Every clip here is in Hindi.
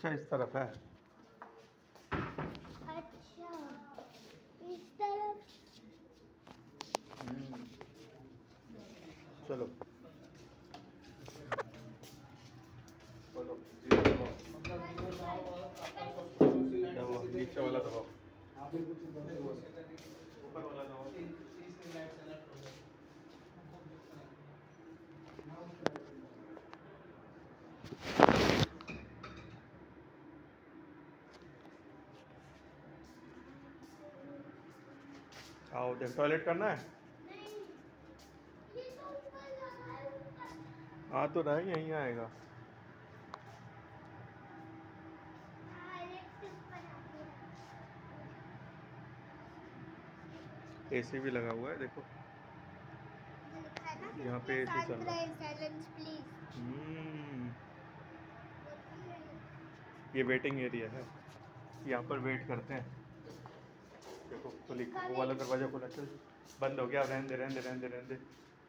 अच्छा इस तरफ है। अच्छा इस तरफ। चलो बोलो नीचे वाला दबाओ, ऊपर वाला दबाओ। आओ देख, टॉयलेट करना है? नहीं ये तो ऊपर लगा है ऊपर। हाँ तो रहा यहीं आएगा। हाँ इलेक्ट्रिक बना एसी भी लगा हुआ है देखो, लिखा है ना यहाँ पे एसी चल रहा है। Silence please. ये वेटिंग एरिया है, यहाँ पर वेट करते हैं। देखो खुली, वो वाला दरवाजा खुला, चल बंद हो गया, रहने दे रहने दे रहने दे रहने दे।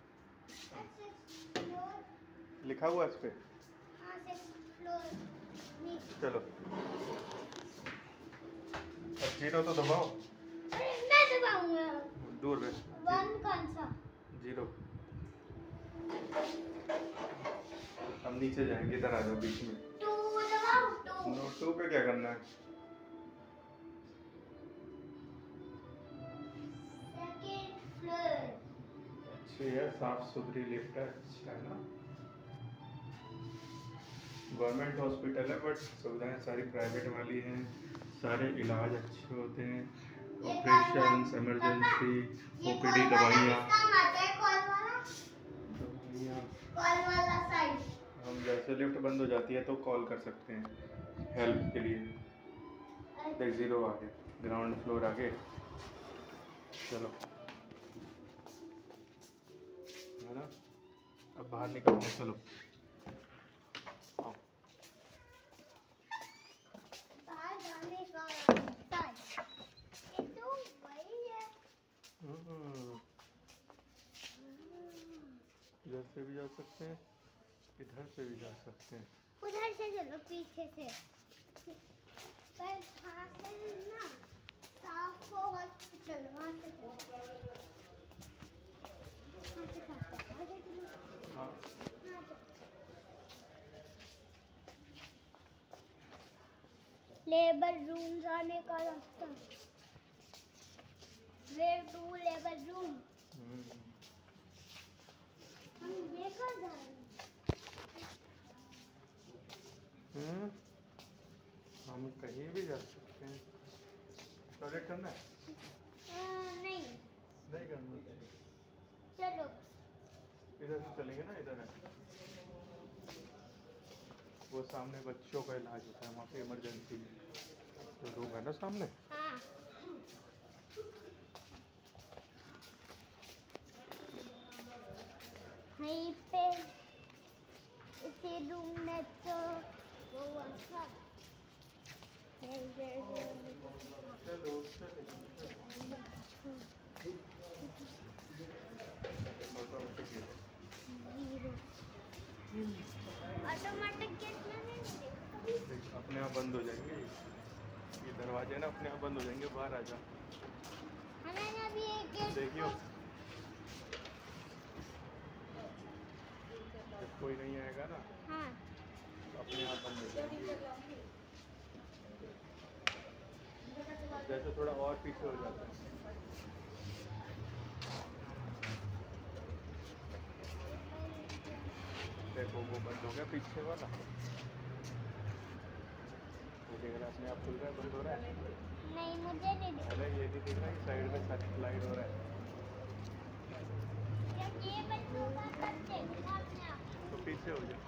लिखा हुआ इस पे। चलो अब 0 तो दबाओ। मैं दबाऊंगा। दूर रहे। 1 कौन सा? 0। हम नीचे जाएंगे, इधर आ जाओ बीच में। 2 दबाओ। 2 2 पे क्या करना है? Second floor. अच्छी है, साफ सुथरी लिफ्ट है, अच्छा है ना। गवर्नमेंट हॉस्पिटल है बट सुविधाएं सारी प्राइवेट वाली हैं। सारे इलाज अच्छे होते हैं, ऑपरेशन, इमरजेंसी, ओपीडी, दवाइयाँ। हम जैसे लिफ्ट बंद हो जाती है तो कॉल कर सकते हैं हेल्प के लिए। देख 0 आ गया, ग्राउंड फ्लोर आ गए। चलो है ना, अब बाहर निकलते हैं, चलो आओ। बाहर जाने का रास्ता है। ये तो वही है। इधर से भी जा सकते हैं, इधर से भी जा सकते हैं। उधर से चलो, पीछे से। पर वहाँ से ना साफ हो हॉस्पिटल, वहाँ से चलो। हाँ लेबर रूम जाने का रास्ता। Where to labour room? हम ये कहाँ जा रहे हैं? हम कहीं भी जा सकते हैं। टॉयलेट करना है? नहीं नहीं करना। चलो इधर से चलेंगे ना, इधर है वो सामने, बच्चों का इलाज होता है वहाँ पे, इमरजेंसी तो रूम है ना सामने। हाँ यहीं पे इसी रूम में तो वो अच्छा ऑटोमेटिक गेट नहीं, अपने आप बंद हो जाएंगे ये दरवाजे ना, अपने आप बंद हो जाएंगे। बाहर आ जा, हमें अभी एक गेट देखियो जब कोई नहीं आएगा ना, हाँ तो अपने आप बंद हो जाएंगे। जैसे थोड़ा और पीछे हो जाता है। देखो वो बंद हो गया पीछे वाला, वो देख रहा है अपने आप खुल रहा है, बंद हो रहा है। नहीं मुझे नहीं दिख अरे ये नहीं दिख रहा है, साइड में स्लाइड हो रहा है। ये बंद होगा तब देखना अपने आप। तो पीछे हो जाए,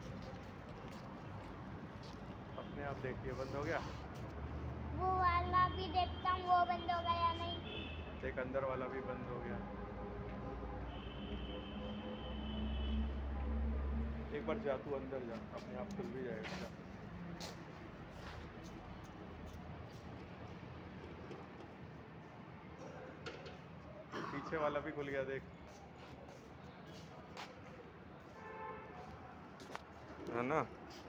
अपने आप देखिए बंद हो गया। वो वाला भी देखता हूँ, वो बंद होगा या नहीं। एक अंदर वाला भी बंद हो गया। एक बार जा तू अंदर जा, अपने आप खुल भी जाएगा। पीछे वाला भी खुल गया देख, है ना।